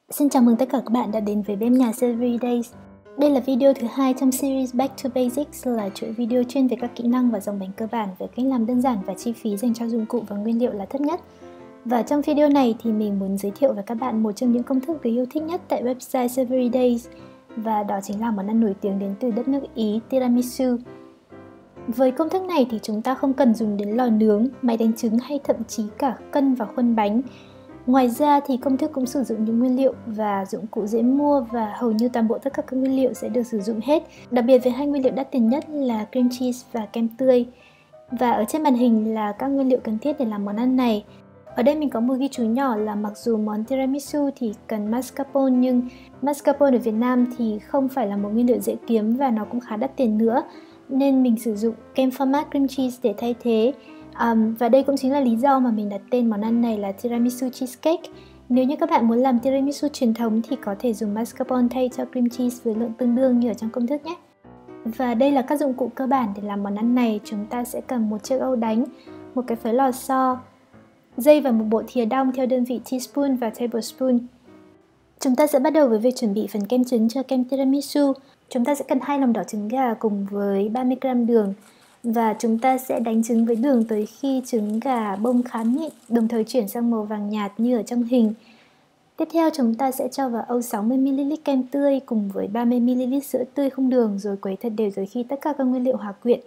Xin chào mừng tất cả các bạn đã đến với Bếp Nhà Savory Days. Đây là video thứ 2 trong series Back to Basics, là chuỗi video chuyên về các kỹ năng và dòng bánh cơ bản với cách làm đơn giản và chi phí dành cho dụng cụ và nguyên liệu là thấp nhất. Và trong video này thì mình muốn giới thiệu với các bạn một trong những công thức được yêu thích nhất tại website Savory Days, và đó chính là món ăn nổi tiếng đến từ đất nước Ý, tiramisu. Với công thức này thì chúng ta không cần dùng đến lò nướng, máy đánh trứng hay thậm chí cả cân và khuôn bánh. Ngoài ra thì công thức cũng sử dụng những nguyên liệu và dụng cụ dễ mua, và hầu như toàn bộ tất cả các nguyên liệu sẽ được sử dụng hết. Đặc biệt với hai nguyên liệu đắt tiền nhất là cream cheese và kem tươi. Và ở trên màn hình là các nguyên liệu cần thiết để làm món ăn này. Ở đây mình có một ghi chú nhỏ là mặc dù món tiramisu thì cần mascarpone, nhưng mascarpone ở Việt Nam thì không phải là một nguyên liệu dễ kiếm và nó cũng khá đắt tiền nữa, nên mình sử dụng kem format cream cheese để thay thế. Và đây cũng chính là lý do mà mình đặt tên món ăn này là tiramisu cheesecake. Nếu như các bạn muốn làm tiramisu truyền thống thì có thể dùng mascarpone thay cho cream cheese với lượng tương đương như ở trong công thức nhé. Và đây là các dụng cụ cơ bản để làm món ăn này. Chúng ta sẽ cần một chiếc âu đánh, một cái phới lò xo, dây và một bộ thìa đong theo đơn vị teaspoon và tablespoon. Chúng ta sẽ bắt đầu với việc chuẩn bị phần kem trứng cho kem tiramisu. Chúng ta sẽ cần 2 lòng đỏ trứng gà cùng với 30g đường. Và chúng ta sẽ đánh trứng với đường tới khi trứng gà bông khá mịn, đồng thời chuyển sang màu vàng nhạt như ở trong hình. Tiếp theo chúng ta sẽ cho vào âu 60ml kem tươi cùng với 30ml sữa tươi không đường, rồi quấy thật đều tới khi tất cả các nguyên liệu hòa quyện.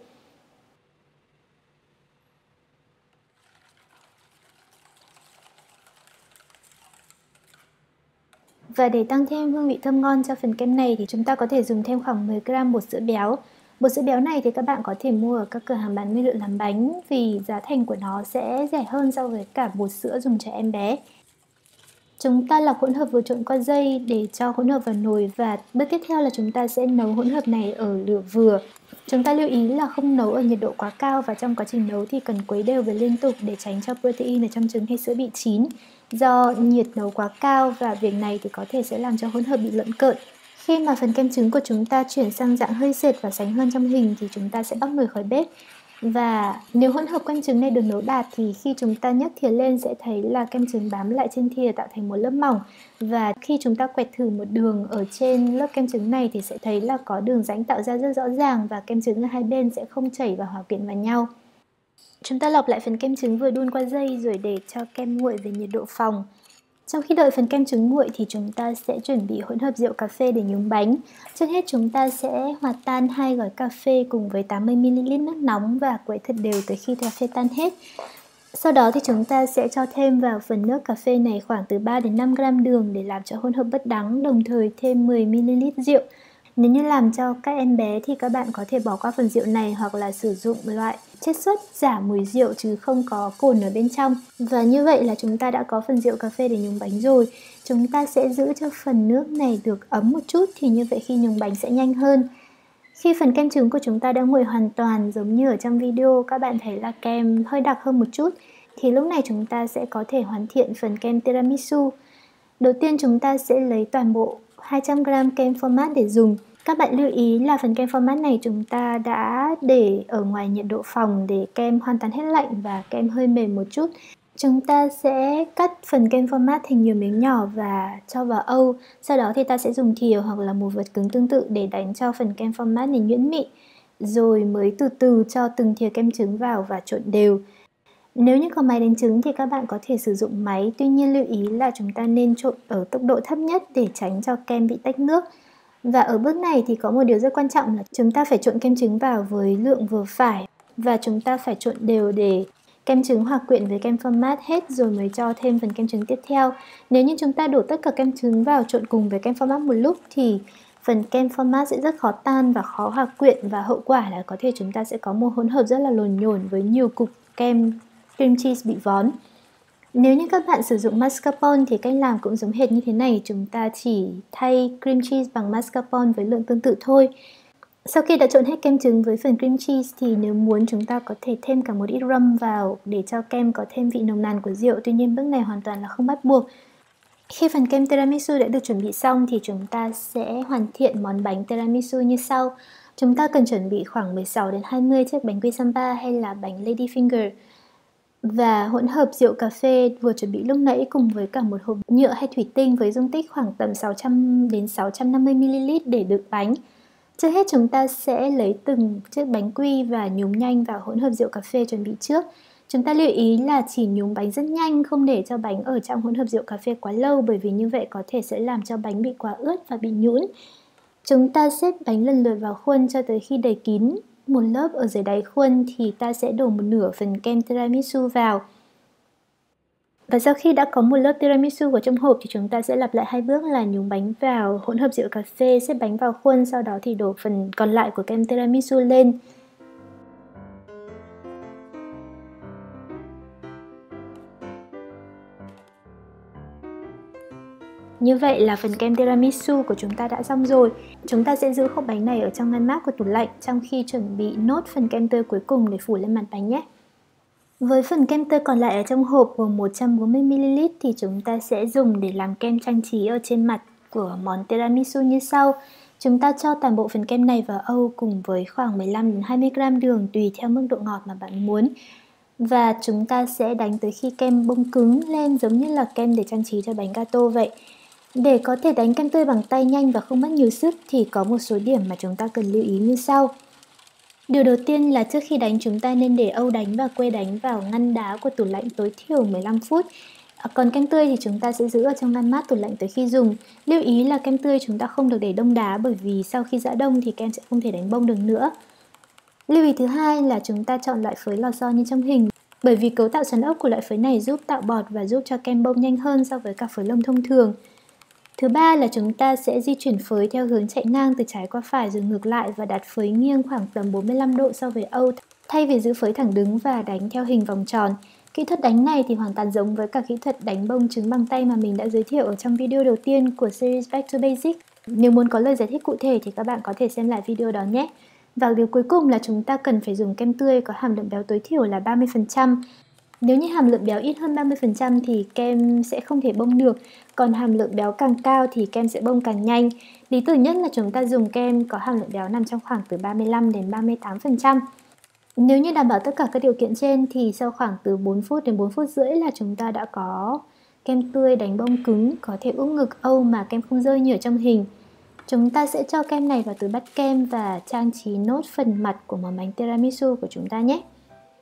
Và để tăng thêm hương vị thơm ngon cho phần kem này thì chúng ta có thể dùng thêm khoảng 10g bột sữa béo. Bột sữa béo này thì các bạn có thể mua ở các cửa hàng bán nguyên liệu làm bánh, vì giá thành của nó sẽ rẻ hơn so với cả bột sữa dùng cho em bé. Chúng ta lọc hỗn hợp vừa trộn qua dây để cho hỗn hợp vào nồi, và bước tiếp theo là chúng ta sẽ nấu hỗn hợp này ở lửa vừa. Chúng ta lưu ý là không nấu ở nhiệt độ quá cao, và trong quá trình nấu thì cần khuấy đều và liên tục để tránh cho protein ở trong trứng hay sữa bị chín, do nhiệt nấu quá cao, và việc này thì có thể sẽ làm cho hỗn hợp bị lợn cợn. Khi mà phần kem trứng của chúng ta chuyển sang dạng hơi sệt và sánh hơn trong hình thì chúng ta sẽ bắc nồi khỏi bếp. Và nếu hỗn hợp quanh trứng này được nấu đạt thì khi chúng ta nhấc thìa lên sẽ thấy là kem trứng bám lại trên thìa tạo thành một lớp mỏng. Và khi chúng ta quẹt thử một đường ở trên lớp kem trứng này thì sẽ thấy là có đường rãnh tạo ra rất rõ ràng, và kem trứng ở hai bên sẽ không chảy và hòa quyện vào nhau. Chúng ta lọc lại phần kem trứng vừa đun qua dây rồi để cho kem nguội về nhiệt độ phòng. Trong khi đợi phần kem trứng nguội thì chúng ta sẽ chuẩn bị hỗn hợp rượu cà phê để nhúng bánh. Trước hết chúng ta sẽ hòa tan 2 gói cà phê cùng với 80ml nước nóng và quấy thật đều tới khi cà phê tan hết. Sau đó thì chúng ta sẽ cho thêm vào phần nước cà phê này khoảng từ 3 đến 5g đường để làm cho hỗn hợp bớt đắng, đồng thời thêm 10ml rượu. Nếu như làm cho các em bé thì các bạn có thể bỏ qua phần rượu này, hoặc là sử dụng loại chiết xuất giảm mùi rượu chứ không có cồn ở bên trong. Và như vậy là chúng ta đã có phần rượu cà phê để nhúng bánh rồi. Chúng ta sẽ giữ cho phần nước này được ấm một chút, thì như vậy khi nhúng bánh sẽ nhanh hơn. Khi phần kem trứng của chúng ta đã nguội hoàn toàn giống như ở trong video, các bạn thấy là kem hơi đặc hơn một chút, thì lúc này chúng ta sẽ có thể hoàn thiện phần kem tiramisu. Đầu tiên chúng ta sẽ lấy toàn bộ 200g kem format để dùng. Các bạn lưu ý là phần kem format này chúng ta đã để ở ngoài nhiệt độ phòng để kem hoàn toàn hết lạnh và kem hơi mềm một chút. Chúng ta sẽ cắt phần kem format thành nhiều miếng nhỏ và cho vào âu. Sau đó thì ta sẽ dùng thìa hoặc là một vật cứng tương tự để đánh cho phần kem format này nhuyễn mịn, rồi mới từ từ cho từng thìa kem trứng vào và trộn đều. Nếu như có máy đánh trứng thì các bạn có thể sử dụng máy, tuy nhiên lưu ý là chúng ta nên trộn ở tốc độ thấp nhất để tránh cho kem bị tách nước. Và ở bước này thì có một điều rất quan trọng là chúng ta phải trộn kem trứng vào với lượng vừa phải, và chúng ta phải trộn đều để kem trứng hòa quyện với kem format hết rồi mới cho thêm phần kem trứng tiếp theo. Nếu như chúng ta đổ tất cả kem trứng vào trộn cùng với kem format một lúc thì phần kem format sẽ rất khó tan và khó hòa quyện, và hậu quả là có thể chúng ta sẽ có một hỗn hợp rất là lồn nhồn với nhiều cục kem cream cheese bị vón. Nếu như các bạn sử dụng mascarpone thì cách làm cũng giống hệt như thế này, chúng ta chỉ thay cream cheese bằng mascarpone với lượng tương tự thôi. Sau khi đã trộn hết kem trứng với phần cream cheese thì nếu muốn chúng ta có thể thêm cả một ít rum vào để cho kem có thêm vị nồng nàn của rượu, tuy nhiên bước này hoàn toàn là không bắt buộc. Khi phần kem tiramisu đã được chuẩn bị xong thì chúng ta sẽ hoàn thiện món bánh tiramisu như sau. Chúng ta cần chuẩn bị khoảng 16 đến 20 chiếc bánh quy sampa hay là bánh lady finger. Và hỗn hợp rượu cà phê vừa chuẩn bị lúc nãy cùng với cả một hộp nhựa hay thủy tinh với dung tích khoảng tầm 600 đến 650ml để đựng bánh. Trước hết chúng ta sẽ lấy từng chiếc bánh quy và nhúng nhanh vào hỗn hợp rượu cà phê chuẩn bị trước. Chúng ta lưu ý là chỉ nhúng bánh rất nhanh, không để cho bánh ở trong hỗn hợp rượu cà phê quá lâu, bởi vì như vậy có thể sẽ làm cho bánh bị quá ướt và bị nhũn. Chúng ta xếp bánh lần lượt vào khuôn cho tới khi đầy kín một lớp. Ở dưới đáy khuôn thì ta sẽ đổ một nửa phần kem tiramisu vào. Và sau khi đã có một lớp tiramisu vào trong hộp thì chúng ta sẽ lặp lại 2 bước là nhúng bánh vào hỗn hợp rượu cà phê, xếp bánh vào khuôn, sau đó thì đổ phần còn lại của kem tiramisu lên. Như vậy là phần kem tiramisu của chúng ta đã xong rồi. Chúng ta sẽ giữ khúc bánh này ở trong ngăn mát của tủ lạnh trong khi chuẩn bị nốt phần kem tươi cuối cùng để phủ lên mặt bánh nhé. Với phần kem tươi còn lại ở trong hộp gồm 140ml thì chúng ta sẽ dùng để làm kem trang trí ở trên mặt của món tiramisu như sau. Chúng ta cho toàn bộ phần kem này vào âu cùng với khoảng 15 đến 20g đường tùy theo mức độ ngọt mà bạn muốn. Và chúng ta sẽ đánh tới khi kem bông cứng lên giống như là kem để trang trí cho bánh gato vậy. Để có thể đánh kem tươi bằng tay nhanh và không mất nhiều sức thì có một số điểm mà chúng ta cần lưu ý như sau. Điều đầu tiên là trước khi đánh chúng ta nên để âu đánh và que đánh vào ngăn đá của tủ lạnh tối thiểu 15 phút. Còn kem tươi thì chúng ta sẽ giữ ở trong ngăn mát tủ lạnh tới khi dùng. Lưu ý là kem tươi chúng ta không được để đông đá bởi vì sau khi giã đông thì kem sẽ không thể đánh bông được nữa. Lưu ý thứ hai là chúng ta chọn loại phới lò xo như trong hình, bởi vì cấu tạo xoắn ốc của loại phới này giúp tạo bọt và giúp cho kem bông nhanh hơn so với cả phới lông thông thường. Thứ ba là chúng ta sẽ di chuyển phới theo hướng chạy ngang từ trái qua phải rồi ngược lại và đặt phới nghiêng khoảng tầm 45 độ so với âu, thay vì giữ phới thẳng đứng và đánh theo hình vòng tròn. Kỹ thuật đánh này thì hoàn toàn giống với cả kỹ thuật đánh bông trứng bằng tay mà mình đã giới thiệu ở trong video đầu tiên của series Back to Basic. Nếu muốn có lời giải thích cụ thể thì các bạn có thể xem lại video đó nhé. Và điều cuối cùng là chúng ta cần phải dùng kem tươi có hàm lượng béo tối thiểu là 30%. Nếu như hàm lượng béo ít hơn 30% thì kem sẽ không thể bông được, còn hàm lượng béo càng cao thì kem sẽ bông càng nhanh. Lý tưởng nhất là chúng ta dùng kem có hàm lượng béo nằm trong khoảng từ 35 đến 38%. Nếu như đảm bảo tất cả các điều kiện trên thì sau khoảng từ 4 phút đến 4 phút rưỡi là chúng ta đã có kem tươi đánh bông cứng, có thể úp ngực âu mà kem không rơi như ở trong hình. Chúng ta sẽ cho kem này vào túi bắt kem và trang trí nốt phần mặt của món bánh tiramisu của chúng ta nhé.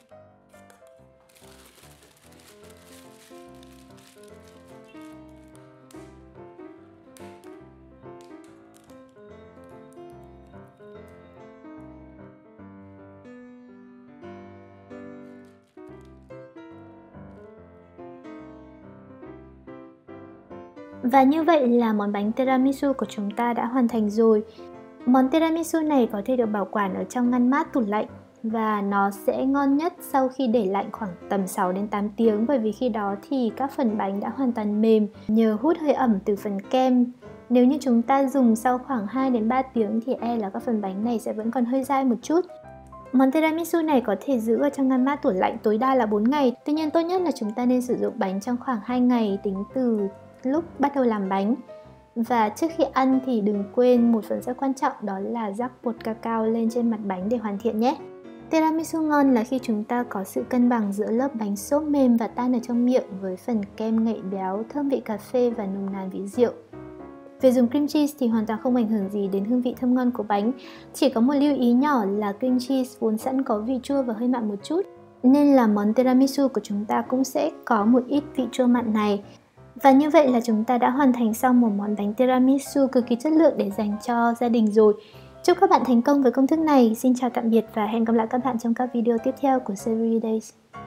Và như vậy là món bánh tiramisu của chúng ta đã hoàn thành rồi. Món tiramisu này có thể được bảo quản ở trong ngăn mát tủ lạnh và nó sẽ ngon nhất sau khi để lạnh khoảng tầm 6 đến 8 tiếng, bởi vì khi đó thì các phần bánh đã hoàn toàn mềm nhờ hút hơi ẩm từ phần kem. Nếu như chúng ta dùng sau khoảng 2 đến 3 tiếng thì là các phần bánh này sẽ vẫn còn hơi dai một chút. Món tiramisu này có thể giữ ở trong ngăn mát tủ lạnh tối đa là 4 ngày. Tuy nhiên tốt nhất là chúng ta nên sử dụng bánh trong khoảng 2 ngày tính từ lúc bắt đầu làm bánh. Và trước khi ăn thì đừng quên một phần rất quan trọng, đó là rắc bột cacao lên trên mặt bánh để hoàn thiện nhé. Tiramisu ngon là khi chúng ta có sự cân bằng giữa lớp bánh xốp mềm và tan ở trong miệng với phần kem ngậy béo, thơm vị cà phê và nồng nàn vị rượu. Về dùng cream cheese thì hoàn toàn không ảnh hưởng gì đến hương vị thơm ngon của bánh. Chỉ có một lưu ý nhỏ là cream cheese vốn sẵn có vị chua và hơi mặn một chút, nên là món tiramisu của chúng ta cũng sẽ có một ít vị chua mặn này. Và như vậy là chúng ta đã hoàn thành xong một món bánh tiramisu cực kỳ chất lượng để dành cho gia đình rồi. Chúc các bạn thành công với công thức này. Xin chào tạm biệt và hẹn gặp lại các bạn trong các video tiếp theo của series Days.